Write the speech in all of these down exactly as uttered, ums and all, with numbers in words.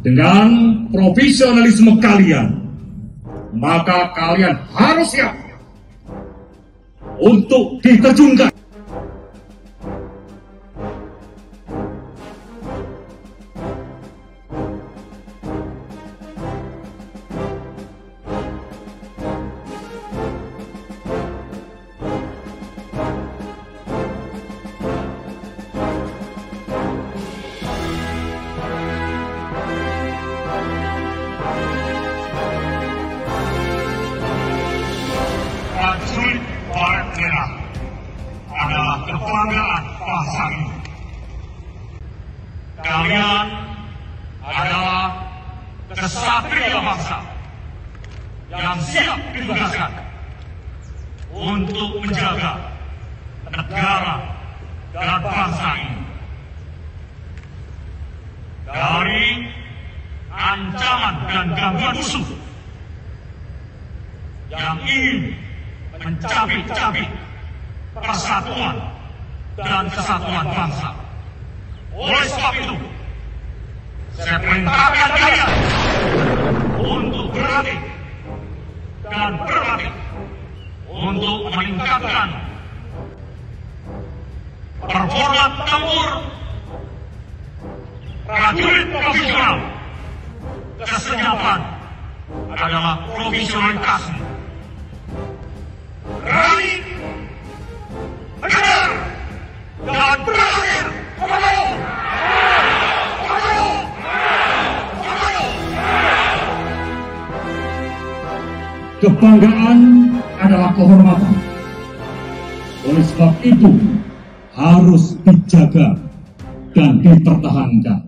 Dengan profesionalisme kalian, maka kalian harus siap untuk diterjunkan. Prajurit Baret Merah adalah kebanggaan bangsa ini. Kalian adalah kesatria bangsa yang siap ditugaskan untuk menjaga negara dan bangsa ini dari ancaman dan gangguan musuh yang ingin mencabik-cabik persatuan dan kesatuan bangsa. Oleh sebab itu, saya perintahkan kalian untuk berlatih dan berlatih untuk meningkatkan performa tempur prajurit profesional. Kesenyapan adalah profesionalitas. Berani, mengejar, dan berakhir. Kebanggaan adalah kehormatan. Oleh sebab itu harus dijaga dan dipertahankan.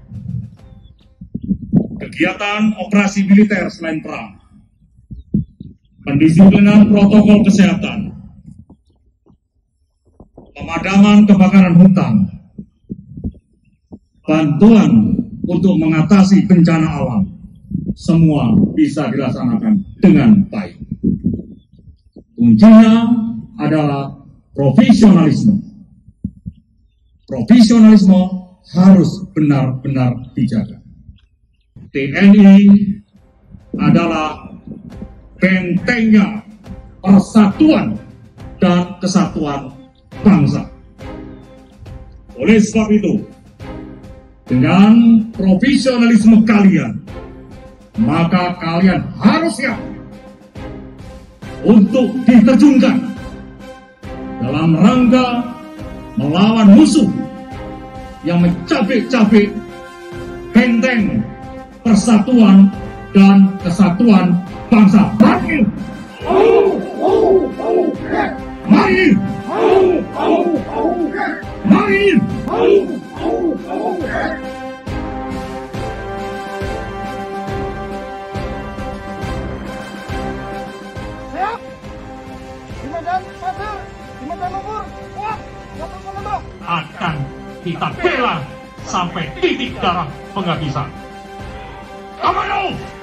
Kegiatan operasi militer selain perang, pendisiplinan protokol kesehatan, pemadaman kebakaran hutan, bantuan untuk mengatasi bencana alam, semua bisa dilaksanakan dengan baik. Kuncinya adalah profesionalisme. Profesionalisme harus benar-benar dijaga. T N I adalah bentengnya persatuan dan kesatuan bangsa. Oleh sebab itu, dengan profesionalisme kalian, maka kalian harus siap untuk diterjunkan dalam rangka melawan musuh yang mencabik-cabik benteng persatuan dan kesatuan bangsa. Mari! Mari! Mari! Siap! Di medan pasir, di medan lumpur, kuat, satu menembak. Akan kita bela sampai titik darah penghabisan. Komando!